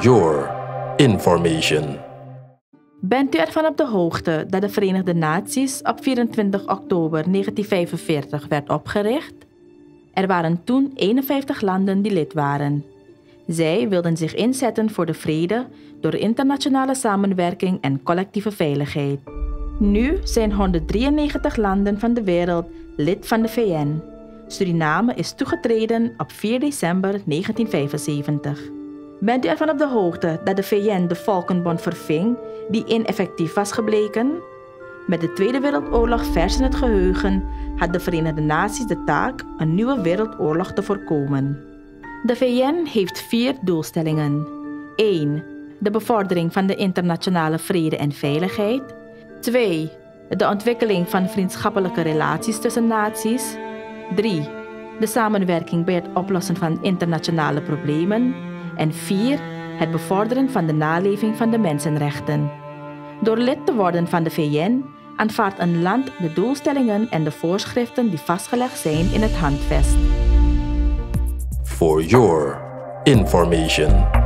your information. Bent u ervan op de hoogte dat de Verenigde Naties op 24 oktober 1945 werd opgericht? Er waren toen 51 landen die lid waren. Zij wilden zich inzetten voor de vrede door internationale samenwerking en collectieve veiligheid. Nu zijn 193 landen van de wereld lid van de VN. Suriname is toegetreden op 4 december 1975. Bent u ervan op de hoogte dat de VN de Volkenbond verving die ineffectief was gebleken? Met de Tweede Wereldoorlog vers in het geheugen had de Verenigde Naties de taak een nieuwe wereldoorlog te voorkomen. De VN heeft 4 doelstellingen. 1. De bevordering van de internationale vrede en veiligheid. 2. De ontwikkeling van vriendschappelijke relaties tussen naties. 3. De samenwerking bij het oplossen van internationale problemen. En 4. Het bevorderen van de naleving van de mensenrechten. Door lid te worden van de VN aanvaardt een land de doelstellingen en de voorschriften die vastgelegd zijn in het handvest. For your information.